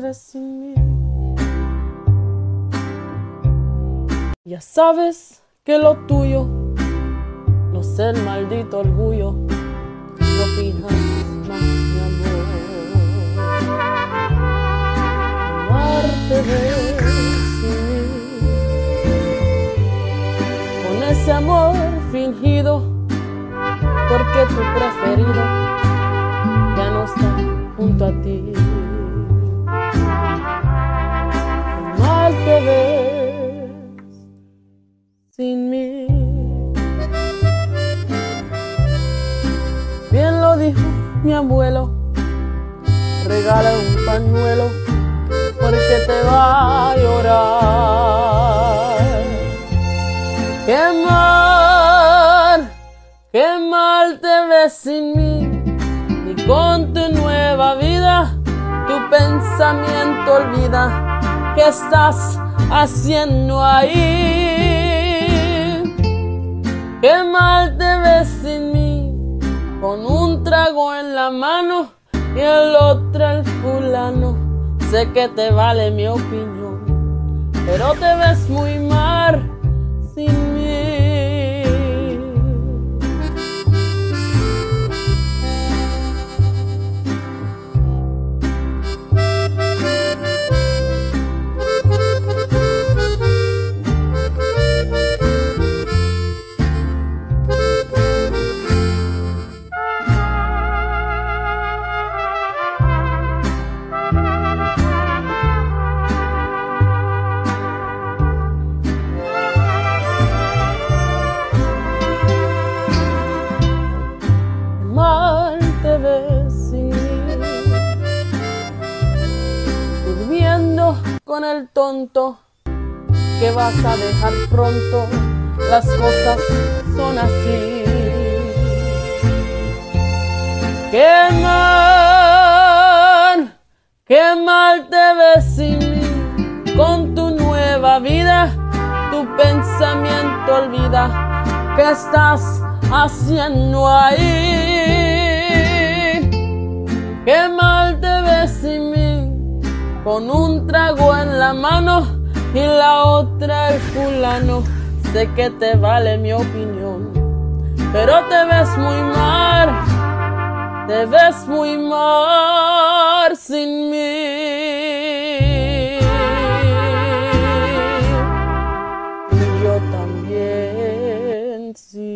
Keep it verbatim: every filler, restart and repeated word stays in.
ves sin mí. Ya sabes que lo tuyo no es el maldito orgullo. No fijas más mi amor. Amarte ves sin mí. Con ese amor fingido, porque tu preferido ya no está junto a ti. Mal te ves sin mí. Bien lo dijo mi abuelo, regala un pañuelo porque te va a llorar. Qué mal, qué mal te ves sin mí. Ni con tu nueva vida tu pensamiento olvida que estás haciendo ahí. Qué mal te ves sin mí, con un trago en la mano y el otro el fulano. Sé que te vale mi opinión, pero te ves muy mal sin mí. Mal te ves sin mí, durmiendo con el tonto que vas a dejar pronto. Las cosas son así. Qué mal, qué mal te ves sin mí. Con tu nueva vida tu pensamiento olvida que estás haciendo ahí. Qué mal te ves sin mí, con un trago en la mano y la otra el fulano. Sé que te vale mi opinión, pero te ves muy mal, te ves muy mal sin mí. Y yo también, sí.